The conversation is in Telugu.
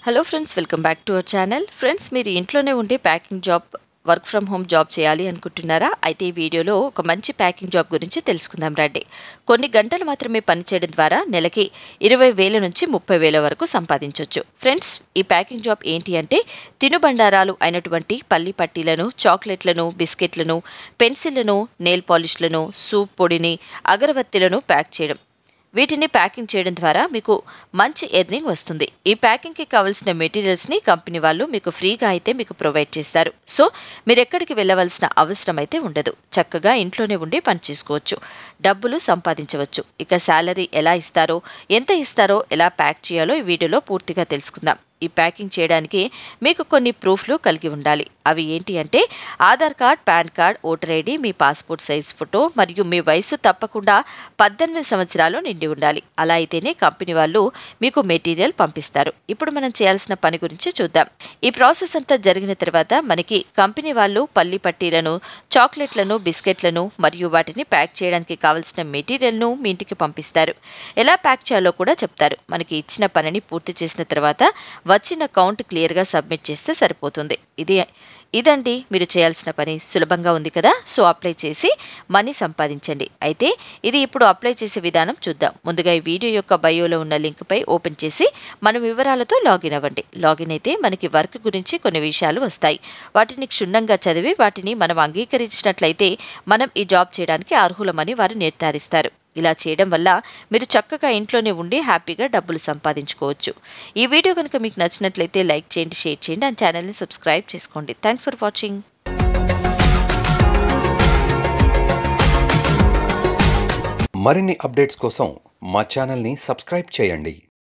Hello friends, welcome back to our channel. Friends, మీరు ఇంట్లోనే ఉండి packing job, work from home job చేయాలి అనుకుంటున్నారా? అయితే ఈ వీడియోలో ఒక మంచి ప్యాకింగ్ జాబ్ గురించి తెలుసుకుందాం రండి. కొన్ని గంటలు మాత్రమే పనిచేయడం ద్వారా నెలకి 20,000 నుంచి 30,000 వరకు సంపాదించవచ్చు. ఫ్రెండ్స్, ఈ ప్యాకింగ్ జాబ్ ఏంటి అంటే తినుబండారాలు అయినటువంటి పల్లి పట్టీలను, చాక్లెట్లను, బిస్కెట్లను, పెన్సిళ్లను, నెయిల్ పాలిష్లను, సూప్ పొడిని, అగరబత్తీలను ప్యాక్ చేయడం. వీటిని ప్యాకింగ్ చేయడం ద్వారా మీకు మంచి ఎర్నింగ్ వస్తుంది. ఈ ప్యాకింగ్కి కావాల్సిన మెటీరియల్స్ని కంపెనీ వాళ్ళు మీకు ఫ్రీగా అయితే మీకు ప్రొవైడ్ చేస్తారు. సో మీరు ఎక్కడికి వెళ్ళవలసిన అవసరం అయితే ఉండదు. చక్కగా ఇంట్లోనే ఉండి పని చేసుకోవచ్చు, డబ్బులు సంపాదించవచ్చు. ఇక శాలరీ ఎలా ఇస్తారో, ఎంత ఇస్తారో, ఎలా ప్యాక్ చేయాలో ఈ వీడియోలో పూర్తిగా తెలుసుకుందాం. ఈ ప్యాకింగ్ చేయడానికి మీకు కొన్ని ప్రూఫ్లు కలిగి ఉండాలి. అవి ఏంటి అంటే Aadhaar card, PAN card, voter ID, మీ పాస్పోర్ట్ సైజ్ ఫోటో మరియు మీ వయసు తప్పకుండా 18 సంవత్సరాలు నిండి ఉండాలి. అలా అయితేనే కంపెనీ వాళ్ళు మీకు మెటీరియల్ పంపిస్తారు. ఇప్పుడు మనం చేయాల్సిన పని గురించి చూద్దాం. ఈ ప్రాసెస్ అంతా జరిగిన తర్వాత మనకి కంపెనీ వాళ్ళు పల్లి పట్టీలను, చాక్లెట్లను, బిస్కెట్లను మరియు వాటిని ప్యాక్ చేయడానికి కావాల్సిన మెటీరియల్ను మీ ఇంటికి పంపిస్తారు. ఎలా ప్యాక్ చేయాలో కూడా చెప్తారు. మనకి ఇచ్చిన పనిని పూర్తి చేసిన తర్వాత వచ్చిన కౌంట్ క్లియర్గా సబ్మిట్ చేస్తే సరిపోతుంది. ఇదండి మీరు చేయాల్సిన పని. సులభంగా ఉంది కదా? సో అప్లై చేసి మనీ సంపాదించండి. అయితే ఇది ఇప్పుడు అప్లై చేసే విధానం చూద్దాం. ముందుగా ఈ వీడియో యొక్క బయోలో ఉన్న లింక్పై ఓపెన్ చేసి మన వివరాలతో లాగిన్ అవ్వండి. లాగిన్ అయితే మనకి వర్క్ గురించి కొన్ని విషయాలు వస్తాయి. వాటిని క్షుణ్ణంగా చదివి వాటిని మనం అంగీకరించినట్లయితే మనం ఈ జాబ్ చేయడానికి అర్హులమని వారు నిర్ధారిస్తారు. ఇలా చేయడం వల్ల మీరు చక్కగా ఇంట్లోనే ఉండి హ్యాపీగా డబ్బులు సంపాదించుకోవచ్చు. ఈ వీడియో కనుక మీకు నచ్చినట్లయితే లైక్ చేయండి, షేర్ చేయండి, అండ్ ఛానల్ని సబ్స్క్రైబ్ చేసుకోండి. Thanks for watching. మరిన్ని అప్డేట్స్ కోసం మా ఛానల్ని సబ్స్క్రైబ్ చేయండి.